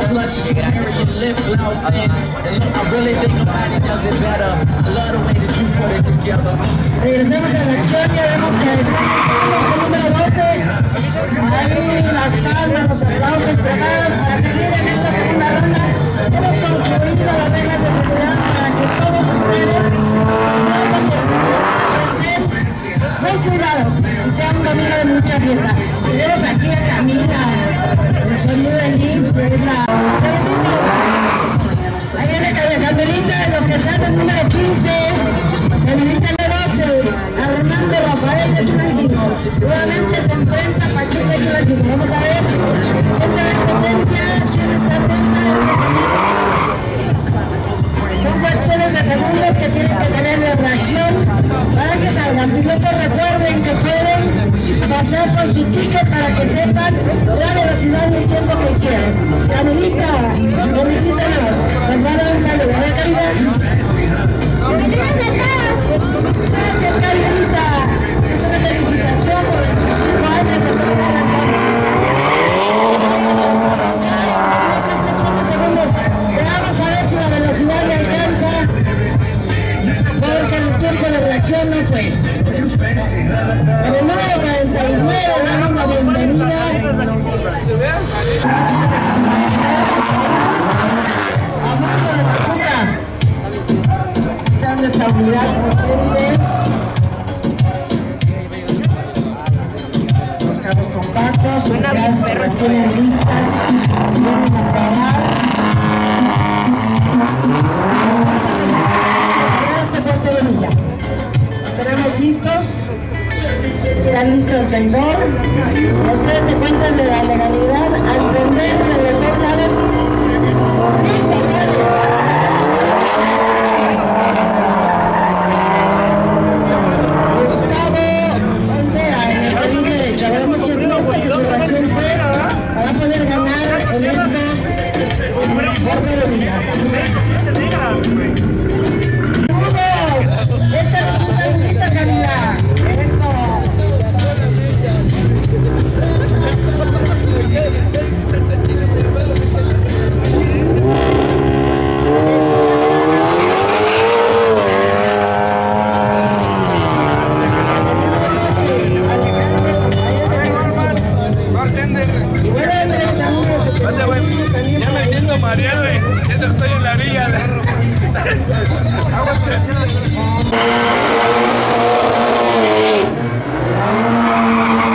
plush that you carry your lip gloss in. And look, I really think nobody does it better. I love the way that you put it together. Regresemos a la acción, ya vemos que el número 12, ahí las palmas, los aplausos preparados para seguir en esta segunda ronda. Hemos concluido las reglas de seguridad para que todos ustedes estén muy cuidados y sea un domingo de mucha fiesta. Tenemos aquí a Camila, el sonido del lift, es la... Ahí viene Carmelita, en lo que sale el número 15, Carmelita el 12, Armando Rafael de Tulancingo. Nuevamente se enfrenta a Pachuca de Tulancingo. Vamos a ver, esta competencia, quién está atenta. Son cuestiones de segundos que tienen que tener de reacción para que salgan. Pilotos, recuerden que pueden pasar con su ticket para que sepan la velocidad y el tiempo que hicieron. Carmelita, felicítanos. Nos va a dar un saludo. ¿Verdad, Carita? Gracias, Carmelita. Es una felicitación por 25 años de terminar la Vamos a ver si la velocidad le alcanza, porque el tiempo de reacción no fue. En el número 49 damos la bienvenida a Marco de Pachuca. Está en esta unidad potente. Los carros compactos, unidades que retienen listas, vienen a probar. Este puerto de Villa. Tenemos listos. Están listos el sensor. Ustedes se cuentan de la legalidad al prender de los dos lados. ¡Listo, sale! Gustavo Bandera en el carril derecho. Vemos si es cierto que su reacción fue para poder ganar en estos puerto de Villa. ¡Saludos! ¡Échanos un saludito, Camila! ¡Eso! Ya me siento mareado y siento que estoy en la orilla de... Agua